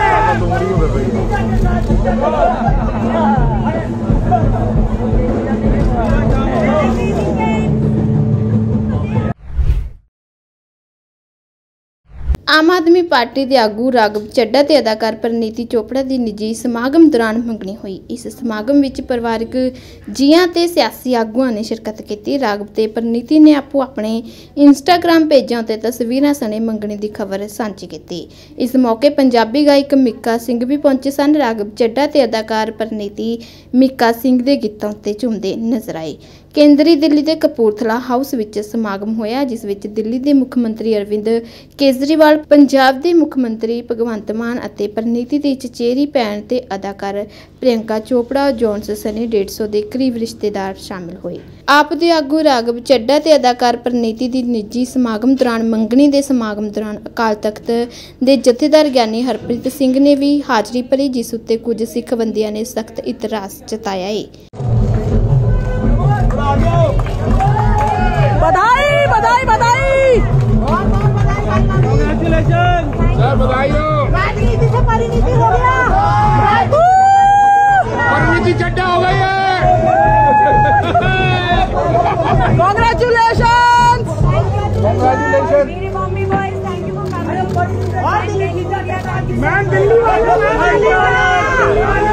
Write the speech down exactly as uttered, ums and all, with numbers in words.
आम आदमी पार्टी के आगू राघव चड्ढा ते अदाकार परिणीति चोपड़ा की निजी समागम दौरान मंगनी हुई। इस समागम विच परिवारक जीआं ते सियासी आगुआं ने शिरकत की। राघव ते परिणीति ने आपो अपने इंस्टाग्राम पेजां ते तस्वीरां सने मंगनी की खबर सांझी की। इस मौके पंजाबी गायक मिक्का सिंह भी पहुंचे सन। राघव चड्ढा ते अदाकार परिणीति मिक्का सिंह के गीतों ते झूमदे नजर आए। केंद्री दिल्ली के कपूरथला हाउस विच समागम होया, जिस विच दिल्ली के मुख्यमंत्री अरविंद केजरीवाल, पंजाब के मुख्यमंत्री भगवंत मान अते परिणीति की चचेरी भैन ते अदाकार प्रियंका चोपड़ा जोन्स सने डेढ़ सौ के करीब रिश्तेदार शामिल हुए। आप दे आगू राघव चड्ढा ते अदाकार परिणीति की निजी समागम दौरान मंगनी के समागम दौरान अकाल तख्त के जथेदार ज्ञानी हरप्रीत सिंह ने भी हाजरी भरी, जिस उत्ते कुछ सिख बंदियां ने सख्त इतराज जताया है। बधाई बधाई बधाई सर बधाई हो। राजनीति से परिणीति हो गया, परिणीति चड्ढा हो गई है। Congratulation. Congratulation. Mummy boys thank you for coming. मैं दिल्ली वाला, मैं दिल्ली वाला।